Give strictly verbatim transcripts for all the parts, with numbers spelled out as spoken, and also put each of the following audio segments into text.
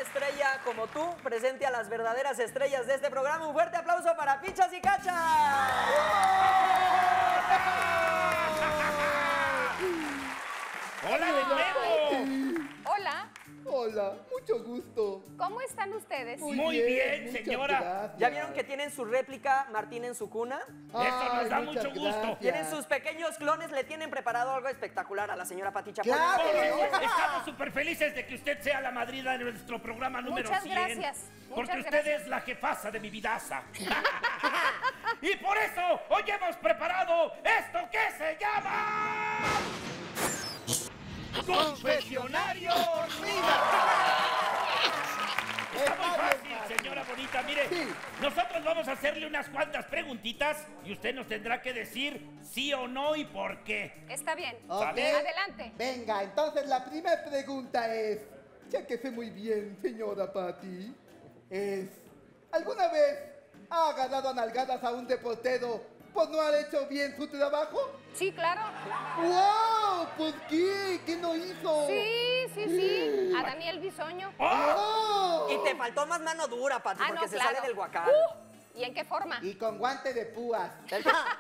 estrella como tú presente a las verdaderas estrellas de este programa. Un fuerte aplauso para Pichas y Cachas. ¡Hola de nuevo! Hola, Hola, mucho gusto. ¿cómo están ustedes? Muy bien, muchas señora. gracias. ¿Ya vieron que tienen su réplica Martín en su cuna? Eso nos da muchas mucho gusto. gracias. Tienen sus pequeños clones, le tienen preparado algo espectacular a la señora Pati Chapoy. ¡Claro! Porque estamos súper felices de que usted sea la madrina de nuestro programa número Muchas cien. gracias, Porque muchas usted gracias. es la jefaza de mi vidaza. Y por eso hoy hemos preparado esto que se llama... ¡Confesionario Está muy fácil, señora bonita. Mire, Sí. nosotros vamos a hacerle unas cuantas preguntitas y usted nos tendrá que decir sí o no y por qué. Está bien. Ok. Adelante. Venga, entonces la primera pregunta es, ya que sé muy bien, señora Patti, es, ¿alguna vez ha agarrado a nalgadas a un deportero por no haber hecho bien su trabajo? Sí, claro. ¡Wow! ¿Por qué? ¿Qué no hizo? Sí, sí, sí. A Daniel Bisoño. ¡Oh! Y te faltó más mano dura, Pati, Ah, porque no, se claro. sale del guacal. Uh, ¿Y en qué forma? Y con guante de púas. Ya,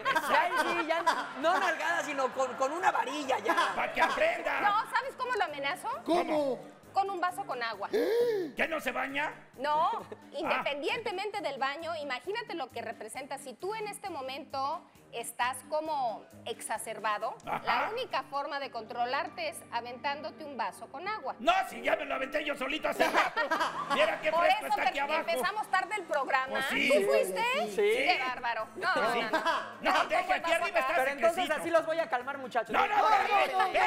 sí, ya, no nalgada, sino con, con una varilla ya. ¡Para que aprenda! No, ¿sabes cómo lo amenazo? ¿Cómo? Con un vaso con agua. ¿Que no se baña? No, independientemente del baño, imagínate lo que representa. Si tú en este momento estás como exacerbado, Ajá. la única forma de controlarte es aventándote un vaso con agua. No, si ya me lo aventé yo solito hace rato. Mira qué Por fresco eso está aquí te- abajo. empezamos tarde el programa. Pues sí. ¿Tú fuiste? Sí. Sí. Qué bárbaro. No, no, Sí. no. no. No, Tampoco deje, el aquí vaso arriba acá. está Pero entonces sequecito. así los voy a calmar, muchachos. No, no, Eh, no, no,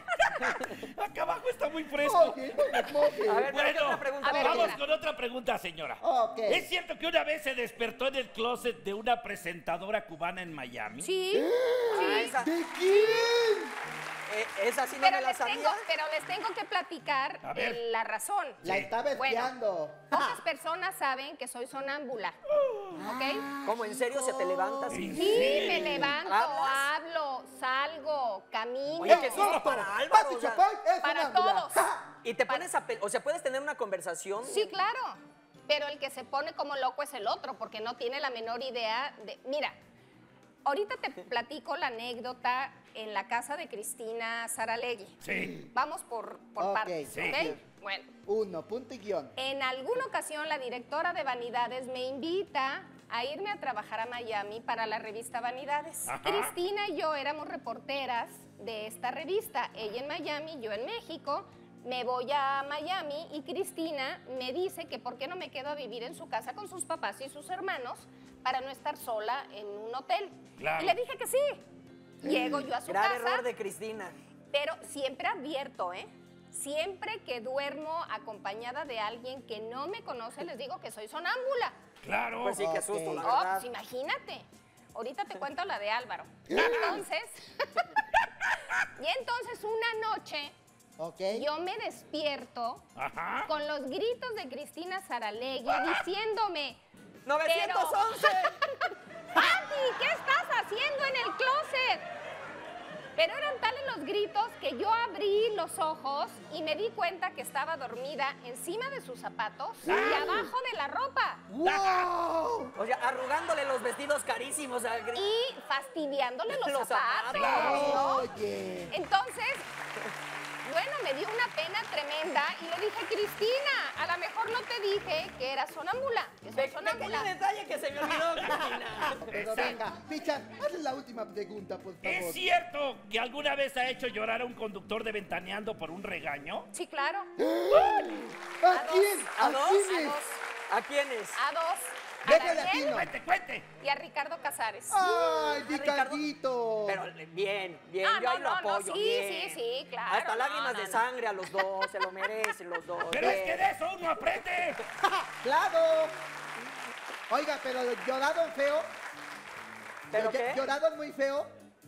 eh. Acá abajo está muy fresco. Moje, no me moje. A ver, ¿qué Bueno, otra pregunta? A ver, vamos señora. con otra pregunta, señora. Ok. ¿Es cierto que una vez se despertó en el closet de una presentadora cubana en Miami? Sí, Ah, sí. esa, ¿De quién? eh, esa sí no Pero me la les, tengo, sabía. pero les tengo que platicar A ver. eh, la razón. La Sí. estaba Bueno. espiando. Pocas personas saben que soy sonámbula. ¿Ok? ¿Cómo, en serio se te levantas? ¿En Sí, serio? me levanto, ¿Hablas? hablo, salgo, camino. Oye, qué susto para Álvaro. Pati o sea, Chapoy es para sonámbula. todos. y te pones a... pe- O sea, puedes tener una conversación. Sí, claro. Pero el que se pone como loco es el otro, porque no tiene la menor idea de... Mira, ahorita te platico la anécdota en la casa de Cristina Saralegui. Sí. Vamos por, por Ok, partes, sí. ¿ok? Bueno, Uno, punto y guión. en alguna ocasión la directora de Vanidades me invita a irme a trabajar a Miami para la revista Vanidades. Ajá. Cristina y yo éramos reporteras de esta revista, ella en Miami, yo en México. Me voy a Miami y Cristina me dice que por qué no me quedo a vivir en su casa con sus papás y sus hermanos para no estar sola en un hotel. Claro. Y le dije que sí. Llego yo a su Gran casa. error de Cristina. Pero siempre advierto, ¿eh? Siempre que duermo acompañada de alguien que no me conoce, les digo que soy sonámbula. Claro. Pues sí, qué Ok. susto, la Oh, verdad. pues imagínate. Ahorita te cuento la de Álvaro. Entonces, y entonces una noche Ok. yo me despierto Ajá. con los gritos de Cristina Saralegui diciéndome, ¡novecientos once! Pati, ¿qué estás haciendo en el closet? Pero eran tales los gritos que yo abrí los ojos y me di cuenta que estaba dormida encima de sus zapatos y abajo de la ropa. ¡Wow! O sea, arrugándole los vestidos carísimos a Cris- Y fastidiándole los, Los zapatos, zapatos. ¿no? Oye. Entonces, bueno, me dio una pena tremenda y le dije, Cristina, a lo mejor no te dije que eras sonámbula, que soy Pe- Pequeño sonámbula. detalle que se me olvidó, Cristina. Pero venga, Pichas, hazle la última pregunta, por favor. ¿Es cierto que alguna vez ha hecho llorar a un conductor de Ventaneando por un regaño? Sí, claro. ¿A quién? ¿A ¿A dos? quién es? ¿A quiénes? A dos. A Déjale Daniel latino. Cuente, cuente. y a Ricardo Casares. ¡Ay, Ricardo. Ricardito! Pero bien, bien, Ah, yo no, ahí lo no, no, apoyo. sí, bien. sí, sí, claro, Hasta no, lágrimas no, de no. sangre a los dos, se lo merecen los dos. Pero es bien. que de eso uno aprende. ¡Claro! Oiga, pero lloraron feo. ¿Pero Ll- qué? ¿Lloraron muy feo?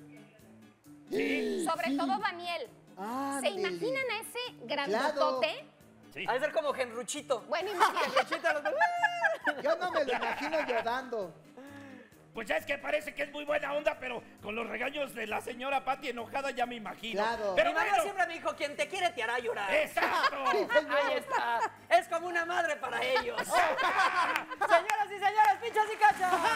Sí. Sobre Sí. todo Daniel. ¿Se Ándele. imaginan a ese grandotote? Sí. Ha de ser como Genruchito. Bueno, imagínate. Genruchito a los- Yo no me lo imagino llorando. Pues ya es que parece que es muy buena onda, pero con los regaños de la señora Pati enojada ya me imagino. Claro. Pero Mi mamá bueno, siempre me dijo, quien te quiere te hará llorar. ¡exacto! Sí, señor. Ahí está. Es como una ellos. Señoras y señores, Pichas y Cachas.